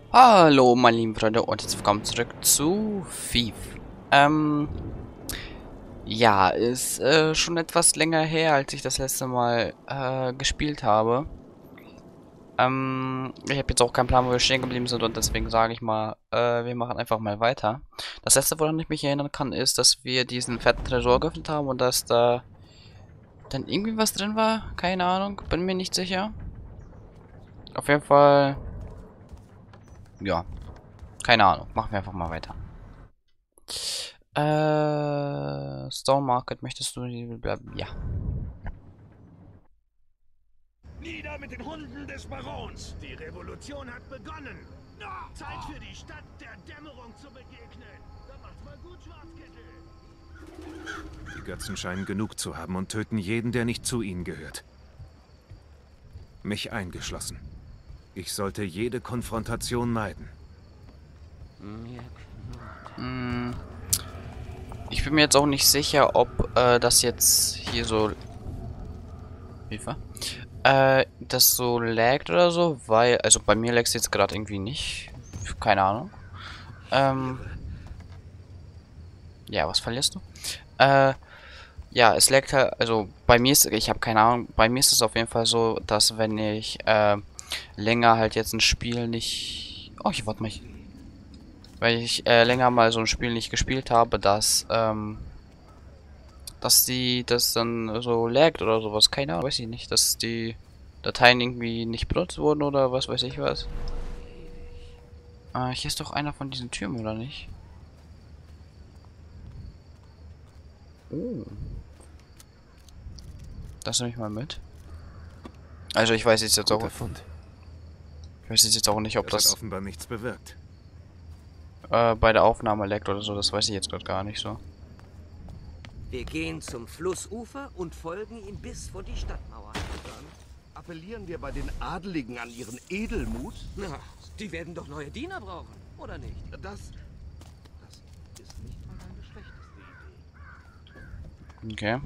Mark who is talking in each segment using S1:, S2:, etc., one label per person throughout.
S1: Hallo, meine lieben Freunde, und jetzt willkommen zurück zu Thief. Ja, ist schon etwas länger her, als ich das letzte Mal gespielt habe. Ich habe jetzt auch keinen Plan, wo wir stehen geblieben sind, und deswegen sage ich mal, wir machen einfach mal weiter. Das letzte, woran ich mich erinnern kann, ist, dass wir diesen fetten Tresor geöffnet haben und dass da dann irgendwie was drin war. Keine Ahnung, bin mir nicht sicher. Auf jeden Fall, ja, keine Ahnung, machen wir einfach mal weiter. Stone Market, möchtest du bleiben? Ja.
S2: Nieder mit den Hunden des Barons! Die Revolution hat begonnen! Zeit für die Stadt der Dämmerung zu begegnen! Da macht's mal gut, Schwarzkittel!
S3: Die Götzen scheinen genug zu haben und töten jeden, der nicht zu ihnen gehört. Mich eingeschlossen. Ich sollte jede Konfrontation meiden.
S1: Hm, ich bin mir jetzt auch nicht sicher, ob das jetzt hier so... Hilfe? Das so laggt oder so, weil... Also bei mir laggt es jetzt gerade irgendwie nicht. Keine Ahnung. Ähm, ja, was verlierst du? Ja, es laggt halt... Also bei mir ist... Ich habe keine Ahnung. Bei mir ist es auf jeden Fall so, dass wenn ich länger halt jetzt ein Spiel nicht... Oh, ich warte mal. Weil ich länger mal so ein Spiel nicht gespielt habe, dass das dann so laggt oder sowas. Keine Ahnung, weiß ich nicht. Dass die Dateien irgendwie nicht benutzt wurden oder was weiß ich was. Hier ist doch einer von diesen Türmen, oder nicht? Oh, das nehme ich mal mit. Also
S3: Guter Fund.
S1: ich weiß jetzt auch nicht, ob
S3: Das hat
S1: das
S3: offenbar nichts bewirkt.
S1: bei der Aufnahme laggt oder so. Das weiß ich jetzt gerade gar nicht so.
S4: Wir gehen zum Flussufer und folgen ihm bis vor die Stadtmauer.
S2: Dann appellieren wir bei den Adeligen an ihren Edelmut.
S4: Na, die werden doch neue Diener brauchen, oder nicht?
S2: Das ist nicht mal eine schlechteste
S1: Okay.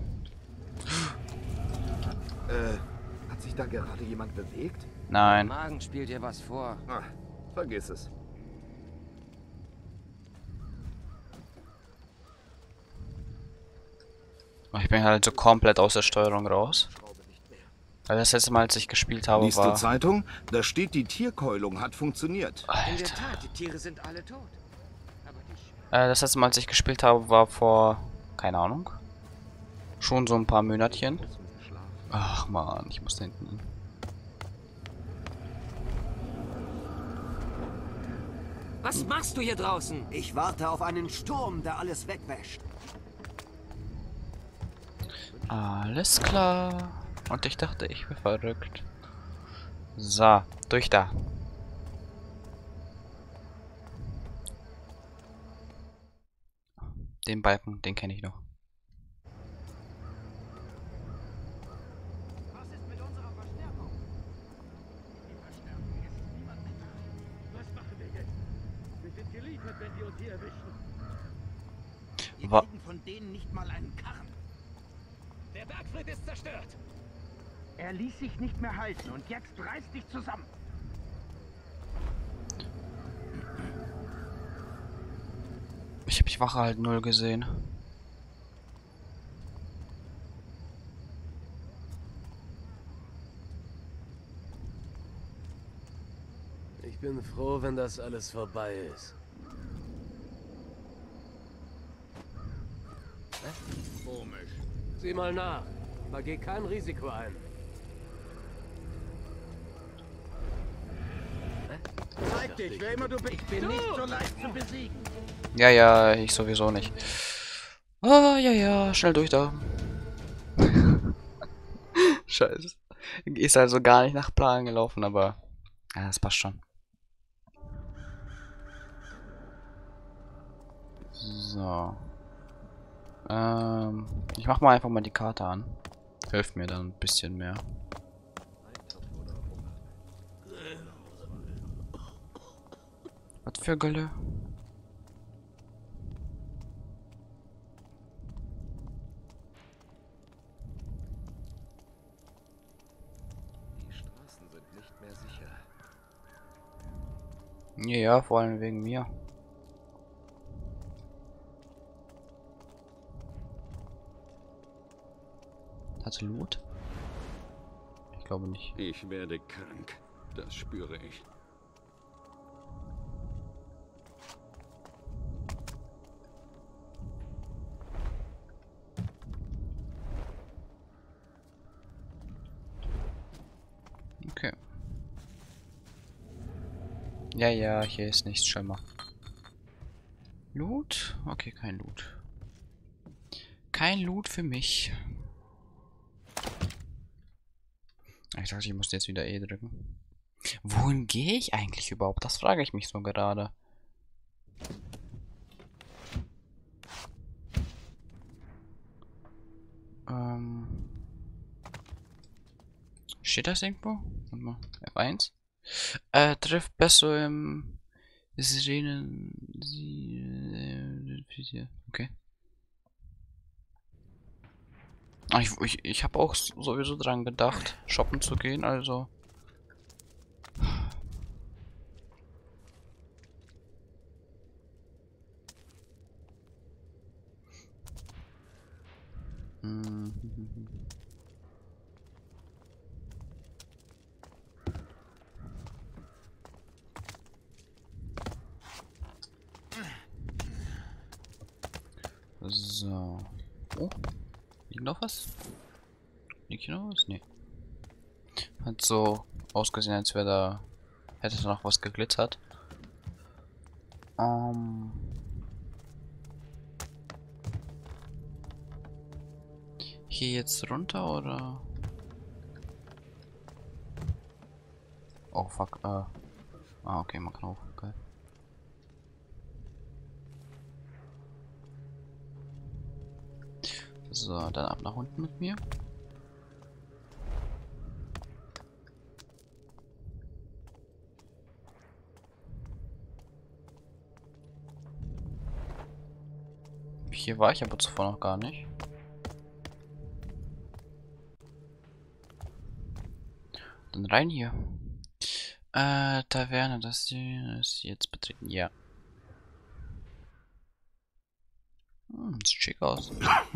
S2: Idee. Hat sich da gerade jemand bewegt?
S4: Mein
S1: Nein.
S4: Magen spielt dir was vor.
S2: Ah, vergiss es.
S1: Ich bin halt so komplett aus der Steuerung raus. Weil das letzte Mal, als ich gespielt habe,
S2: Liest du
S1: war...
S2: Zeitung? Da steht, die Tierkeulung hat funktioniert.
S4: In der
S1: Alter.
S4: Tat, die Tiere sind alle tot. Aber die
S1: Das letzte Mal, als ich gespielt habe, war vor... Keine Ahnung. Schon so ein paar Monatchen. Ach man, ich muss da hinten hin.
S4: Was machst du hier draußen?
S5: Ich warte auf einen Sturm, der alles wegwäscht.
S1: Alles klar. Und ich dachte, ich wäre verrückt. So, durch da. Den Balken, den kenne ich noch.
S2: Was ist mit unserer Verstärkung? Die Verstärkung ist niemand mit. Was machen wir jetzt? Wir sind geliefert, wenn die uns hier erwischen. Wir
S1: Wa
S2: kriegen von denen nicht mal einen Karren. Der Bergfried ist zerstört. Er ließ sich nicht mehr halten und jetzt reiß dich zusammen.
S1: Ich habe die Wache halt null gesehen.
S6: Ich bin froh, wenn das alles vorbei ist.
S2: Komisch.
S6: Sieh mal nach. Aber geh kein Risiko ein.
S2: Zeig dich, wer immer du bist. Ich bin nicht so leicht zu besiegen.
S1: Ja, ja, ich sowieso nicht. Ah, ja, ja, schnell durch da. Scheiße. Ist also gar nicht nach Plan gelaufen, aber... Ja, das passt schon. So. Ich mach mal einfach mal die Karte an. Hilft mir dann ein bisschen mehr. Was für Gülle?
S3: Die Straßen sind nicht mehr sicher.
S1: Ja, vor allem wegen mir. Hat sie Loot? Ich glaube nicht.
S2: Ich werde krank. Das spüre ich.
S1: Okay. Ja, ja, hier ist nichts schlimmer. Loot? Okay, kein Loot. Kein Loot für mich. Ich dachte, ich muss jetzt wieder E drücken. Wohin gehe ich eigentlich überhaupt? Das frage ich mich so gerade. Steht das irgendwo? Warte mal. F1? Trifft besser im Sirenen. Okay. Ah, ich habe auch sowieso dran gedacht, shoppen zu gehen, also. So. Oh. Liegt noch was? Liegt hier noch was? Nee. Hat so ausgesehen, als wäre da. Hätte da noch was geglitzert. Hier jetzt runter oder? Oh fuck, okay, man kann auch. Geil. So, dann ab nach unten mit mir. Hier war ich aber zuvor noch gar nicht. Dann rein hier. Taverne, das hier ist jetzt betreten. Ja. Sieht schick aus.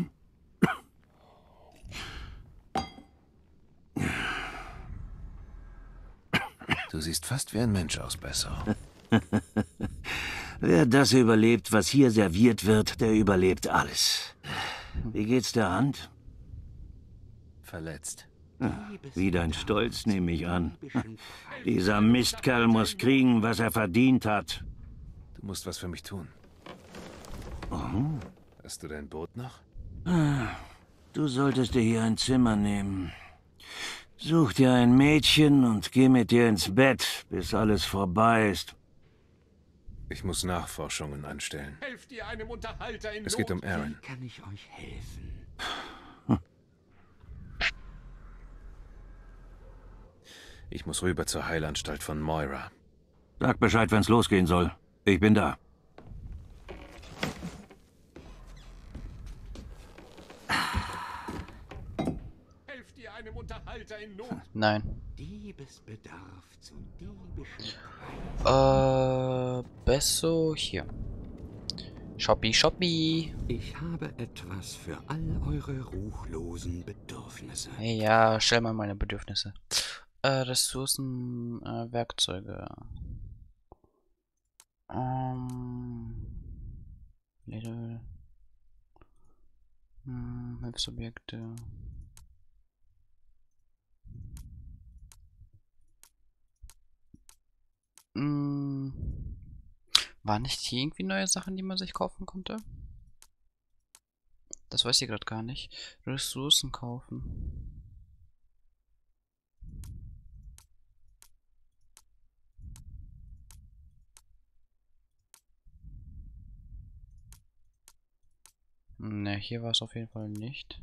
S3: Du siehst fast wie ein Mensch aus, Besso.
S7: Wer das überlebt, was hier serviert wird, der überlebt alles. Wie geht's der Hand?
S3: Verletzt.
S7: Wie dein Stolz, nehme ich an. Dieser Mistkerl muss kriegen, was er verdient hat.
S3: Du musst was für mich tun.
S7: Oh.
S3: Hast du dein Boot noch?
S7: Du solltest dir hier ein Zimmer nehmen. Such dir ein Mädchen und geh mit dir ins Bett, bis alles vorbei ist.
S3: Ich muss Nachforschungen anstellen.
S2: Helft ihr einem Unterhalter in
S3: Es geht um
S2: Not?
S3: Aaron.
S4: Kann ich euch helfen?
S3: Ich muss rüber zur Heilanstalt von Moira.
S7: Sag Bescheid, wenn's losgehen soll. Ich bin da.
S2: Helft ihr einem Unterhalter in Not?
S1: Nein.
S4: Diebesbedarf zu diebischen
S1: Besso hier. Shopee, Shopee.
S4: Ich habe etwas für all eure ruchlosen Bedürfnisse.
S1: Hey, ja, stell mal meine Bedürfnisse. Ressourcen, Werkzeuge. Little. Hilfsobjekte. War nicht hier irgendwie neue Sachen, die man sich kaufen konnte? Das weiß ich gerade gar nicht. Ressourcen kaufen. Ne, hier war es auf jeden Fall nicht.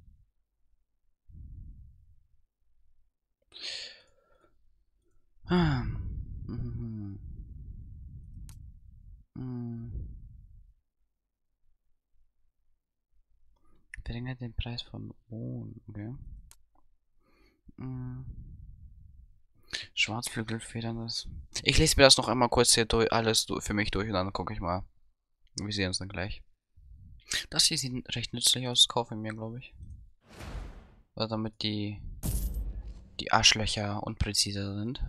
S1: Verringert den Preis von Wohnen, okay. Schwarzflügelfedern ist. Ich lese mir das noch einmal kurz hier durch, alles für mich durch und dann gucke ich mal. Wir sehen uns dann gleich. Das hier sieht recht nützlich aus, kaufe ich mir, glaube ich. Weil damit die Arschlöcher unpräziser sind.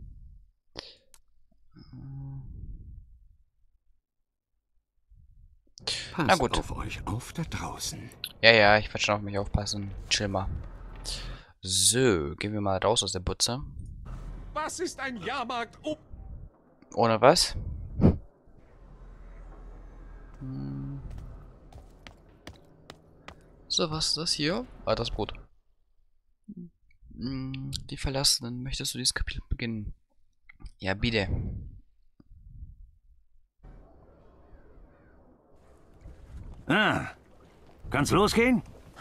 S8: Passt
S1: Na gut.
S8: auf euch auf da draußen.
S1: Ja, ich werde schon auf mich aufpassen. Chill mal. So, gehen wir mal raus aus der Butze.
S2: Was ist ein Jahrmarkt? Oh,
S1: Ohne was? So, was ist das hier? Ah, das Boot. Die Verlassenen. Möchtest du dieses Kapitel beginnen? Ja, bitte.
S7: Ah, kann's losgehen?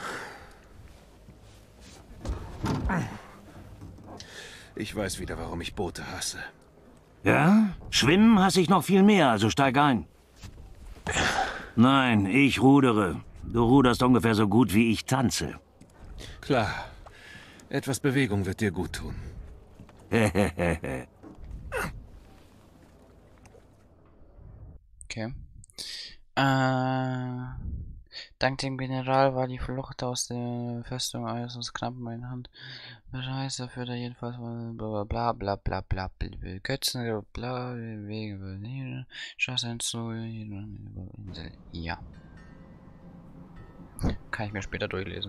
S3: Ich weiß wieder, warum ich Boote hasse.
S7: Ja? Schwimmen hasse ich noch viel mehr, also steig ein. Nein, ich rudere. Du ruderst ungefähr so gut, wie ich tanze.
S3: Klar. Etwas Bewegung wird dir gut tun.
S1: Okay. Dank dem General war die Flucht aus der Festung äußerst knapp in meiner Hand. Bereits dafür da jedenfalls bla bla bla bla bla bla Götzen bla wegen Straßen zu Insel. Ja. Kann ich mir später durchlesen.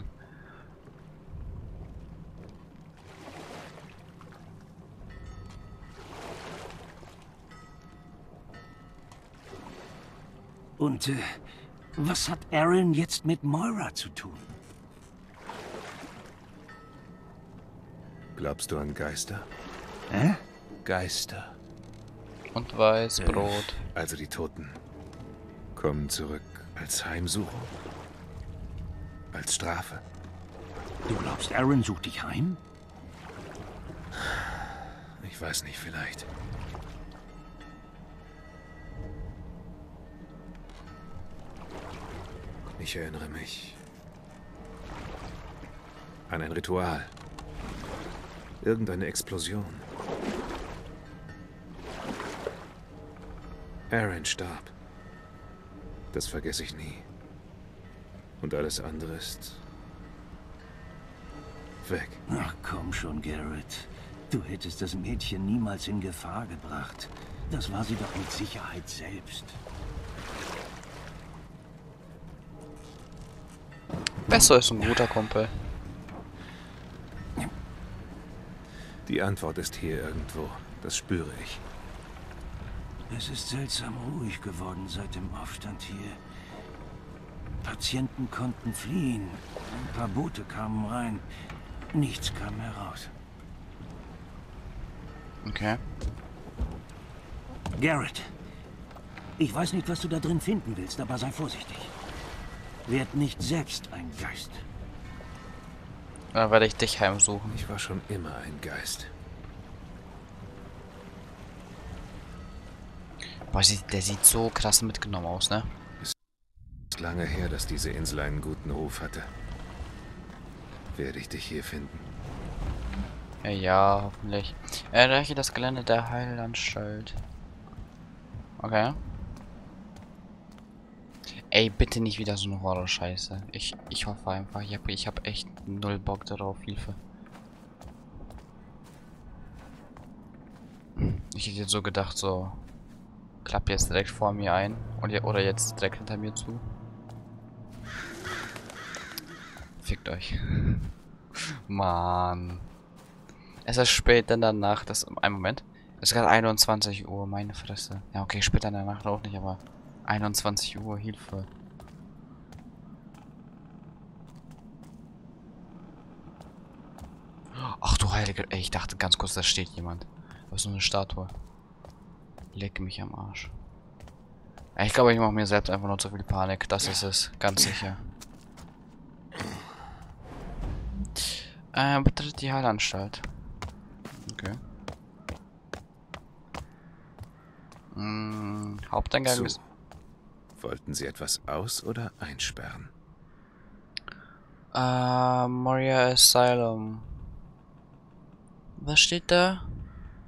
S7: Und was hat Aaron jetzt mit Moira zu tun?
S3: Glaubst du an Geister?
S7: Hä?
S3: Geister.
S1: Und Weißbrot.
S3: Also die Toten. Kommen zurück als Heimsuchung? Als Strafe?
S7: Du glaubst, Aaron sucht dich heim?
S3: Ich weiß nicht, vielleicht. Ich erinnere mich an ein Ritual. Irgendeine Explosion. Aaron starb. Das vergesse ich nie. Und alles andere ist weg.
S7: Ach komm schon, Garrett. Du hättest das Mädchen niemals in Gefahr gebracht. Das war sie doch mit Sicherheit selbst.
S1: Besser ist ein guter Kumpel.
S3: Die Antwort ist hier irgendwo. Das spüre ich.
S7: Es ist seltsam ruhig geworden seit dem Aufstand hier. Patienten konnten fliehen. Ein paar Boote kamen rein. Nichts kam heraus.
S1: Okay.
S7: Garrett, ich weiß nicht, was du da drin finden willst, aber sei vorsichtig. Werd nicht selbst ein Geist.
S1: Dann werde ich dich heimsuchen.
S3: Ich war schon immer ein Geist.
S1: Boah, der sieht so krass mitgenommen aus, ne?
S3: Es ist lange her, dass diese Insel einen guten Ruf hatte. Werde ich dich hier finden?
S1: Ja, hoffentlich. Erreiche das Gelände der Heilanstalt. Okay. Ey, bitte nicht wieder so eine Horror-Scheiße. Ich hoffe einfach, ich hab echt null Bock darauf, Hilfe. Ich hätte jetzt so gedacht, so klappt jetzt direkt vor mir ein oder jetzt direkt hinter mir zu. Fickt euch. Mann. Es ist spät in der Nacht, ein Moment. Es ist gerade 21 Uhr, meine Fresse. Ja, okay, später in der Nacht auch nicht, aber 21 Uhr, Hilfe. Ach du Heilige, ey, ich dachte ganz kurz, da steht jemand. Das ist nur eine Statue. Leck mich am Arsch. Ich glaube, ich mache mir selbst einfach nur zu viel Panik. Das ist es, ganz sicher. Betritt die Heilanstalt. Okay. Haupteingang
S3: So.
S1: ist...
S3: Wollten Sie etwas aus- oder einsperren?
S1: Moria Asylum. Was steht da?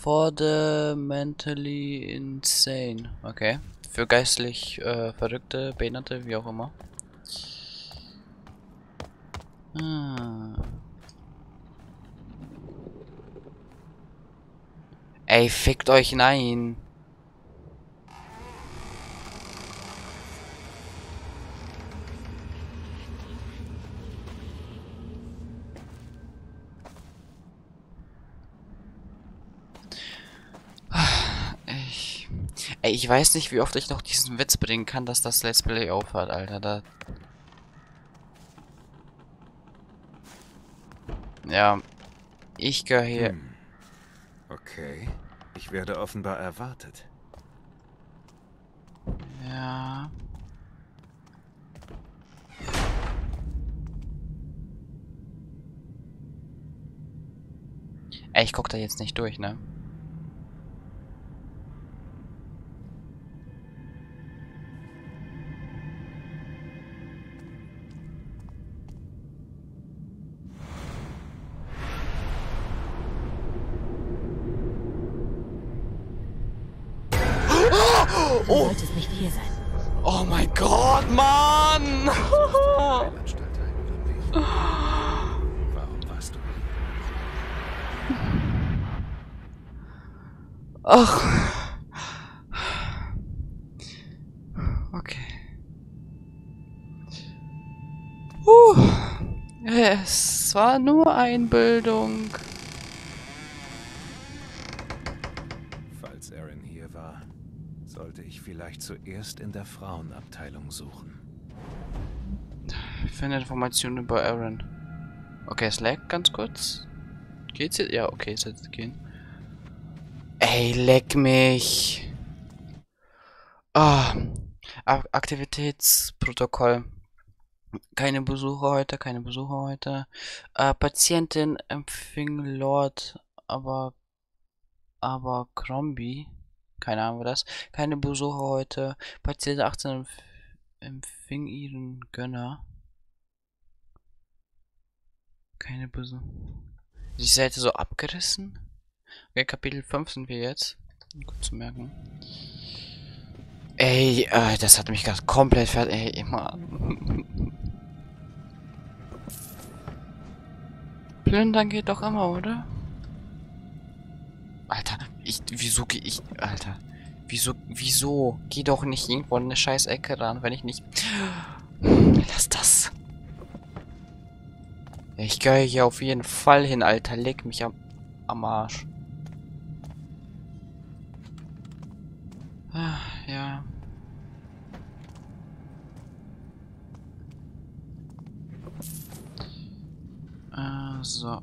S1: For the mentally insane. Okay. Für geistlich Verrückte, Behinderte, wie auch immer. Ey, fickt euch, nein. Ey, ich weiß nicht, wie oft ich noch diesen Witz bringen kann, dass das Let's Play aufhört, Alter. Ja, ich gehöre hier.
S3: Okay. Ich werde offenbar erwartet.
S1: Ja. Ey, ich guck da jetzt nicht durch, ne?
S9: Du solltest nicht hier sein.
S1: Oh mein Gott, Mann!
S3: Anstalt ein, oder wie? Warum warst du hier?
S1: Ach. Okay. Es war nur Einbildung.
S3: Falls Aaron hier war, sollte ich vielleicht zuerst in der Frauenabteilung suchen.
S1: Ich finde Informationen über Aaron. Okay, es lag ganz kurz. Geht's jetzt? Ja, okay, es jetzt gehen. Ey, leck mich. Ah. Aktivitätsprotokoll. Keine Besucher heute, keine Besucher heute. Patientin empfing Lord, aber Crombie. Keine Ahnung, was das. Keine Besucher heute. Patient 18 empfing ihren Gönner. Keine Besucher. Die Seite so abgerissen. Okay, Kapitel 5 sind wir jetzt. Gut zu merken. Ey, das hat mich gerade komplett fertig. Ey, immer. Plündern geht doch immer, oder? Alter, wieso gehe ich, Alter, wieso? Geh doch nicht irgendwo in eine scheiß Ecke ran, wenn ich nicht... Lass das. Ich gehe hier auf jeden Fall hin, Alter, leg mich am Arsch. Ah, ja. So.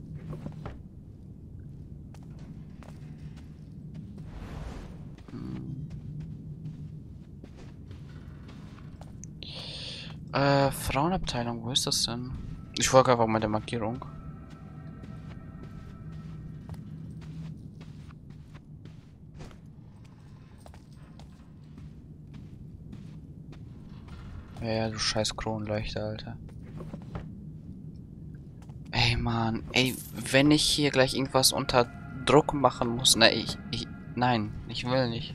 S1: Frauenabteilung, wo ist das denn? Ich folge einfach mal der Markierung. Ja, du scheiß Kronleuchter, Alter. Ey, Mann. Ey, wenn ich hier gleich irgendwas unter Druck machen muss. Na, nein, ich will nicht.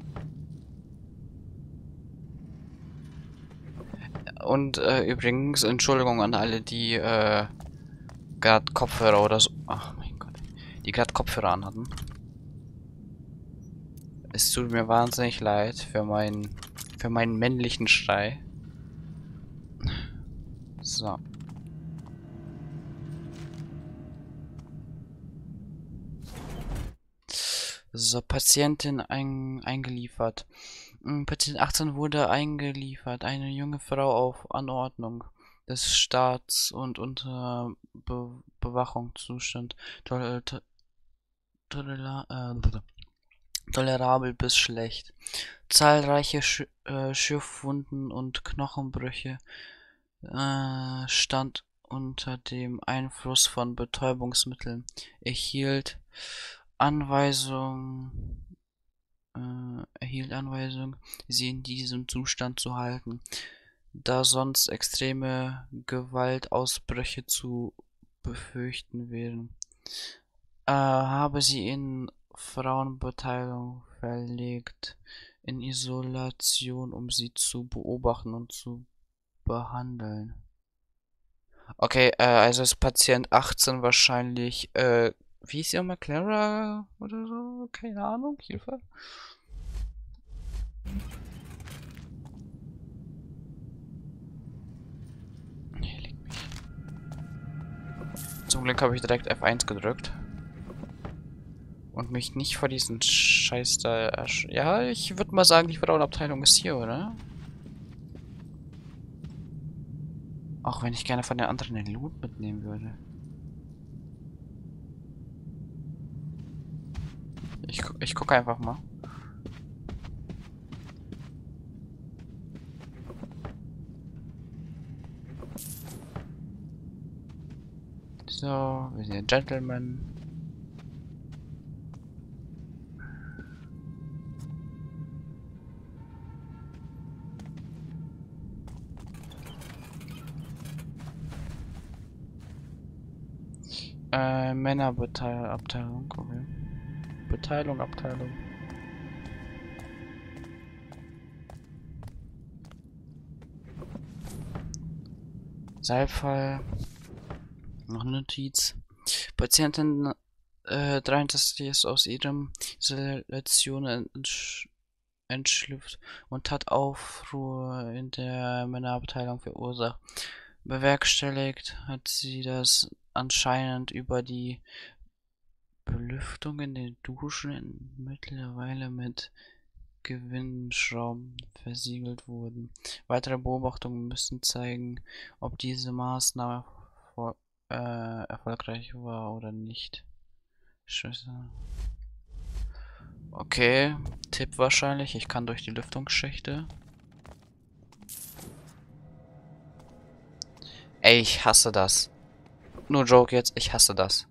S1: Und, übrigens, Entschuldigung an alle, die, gerade Kopfhörer oder so. Ach, mein Gott. Die gerade Kopfhörer anhatten. Es tut mir wahnsinnig leid für meinen männlichen Schrei. So. So, Patientin eingeliefert. Patient 18 wurde eingeliefert. Eine junge Frau auf Anordnung des Staats und unter Bewachung zustand. Tolerabel bis schlecht. Zahlreiche Schürfwunden und Knochenbrüche. Stand unter dem Einfluss von Betäubungsmitteln. Erhielt Anweisung, sie in diesem Zustand zu halten, da sonst extreme Gewaltausbrüche zu befürchten wären. Habe sie in Frauenbeteiligung verlegt in Isolation, um sie zu beobachten und zu behandeln. Okay, also ist Patient 18 wahrscheinlich, wie ist sie nochmal, Clara oder so? Keine Ahnung, Hilfe. Hier liegt mich. Zum Glück habe ich direkt F1 gedrückt. Und mich nicht vor diesen Scheiß da ja, ich würde mal sagen, die Frauenabteilung ist hier, oder? Auch wenn ich gerne von den anderen den Loot mitnehmen würde. Ich gucke einfach mal. So, wir sind Gentlemen. Männerabteilung, okay. Abteilung. Seilfall. Noch eine Notiz. Patientin 63 ist aus ihrem Isolation entschlüpft und hat Aufruhr in der Männerabteilung verursacht. Bewerkstelligt hat sie das anscheinend über die Belüftung in den Duschen mittlerweile mit Gewinnschrauben versiegelt wurden. Weitere Beobachtungen müssen zeigen, ob diese Maßnahme erfolgreich war oder nicht. Scheiße. Okay, Tipp wahrscheinlich, ich kann durch die Lüftungsschächte. Ey, ich hasse das. Nur Joke jetzt, ich hasse das.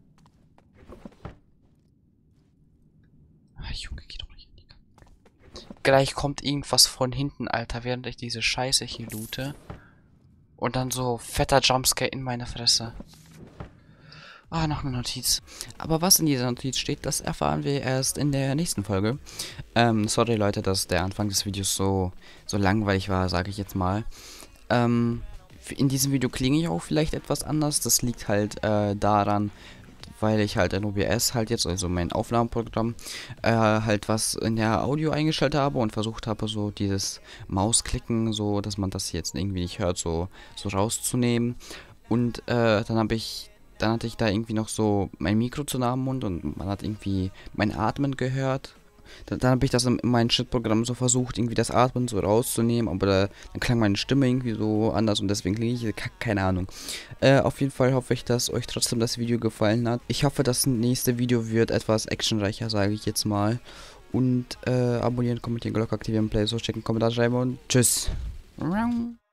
S1: Ach, Junge, geh doch nicht in die Kacke. Gleich kommt irgendwas von hinten, Alter, während ich diese Scheiße hier loote. Und dann so fetter Jumpscare in meine Fresse. Ah, noch eine Notiz. Aber was in dieser Notiz steht, das erfahren wir erst in der nächsten Folge. Sorry Leute, dass der Anfang des Videos so langweilig war, sage ich jetzt mal. In diesem Video klinge ich auch vielleicht etwas anders. Das liegt halt daran, weil ich halt in OBS halt jetzt, also mein Aufnahmeprogramm, halt was in der Audio eingestellt habe und versucht habe, so dieses Mausklicken, so dass man das jetzt irgendwie nicht hört, so rauszunehmen. Und dann hatte ich da irgendwie noch so mein Mikro zu nah am Mund und man hat irgendwie mein Atmen gehört. Dann habe ich das in meinem Schnittprogramm so versucht, irgendwie das Atmen so rauszunehmen, aber dann klang meine Stimme irgendwie so anders und deswegen klinge ich, keine Ahnung. Auf jeden Fall hoffe ich, dass euch trotzdem das Video gefallen hat. Ich hoffe, das nächste Video wird etwas actionreicher, sage ich jetzt mal. Und abonnieren, kommentieren, Glocke aktivieren, Play, so checken, Kommentar schreiben und tschüss.